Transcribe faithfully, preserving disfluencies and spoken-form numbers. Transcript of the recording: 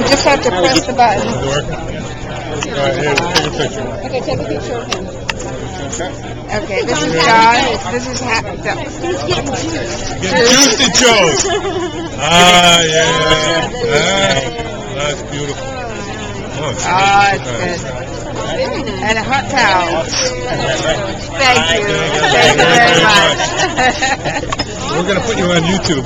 You just have to press the button. Is it working? All right, here, take a picture. Okay, take a picture of him. Okay, this is John. This is ha- the, Get juicy Joe. Ah, yeah. Ah, that's beautiful. Oh, it's Ah, nice. it's good. And a hot towel. Thank you. Thank you very much. We're going to put you on YouTube.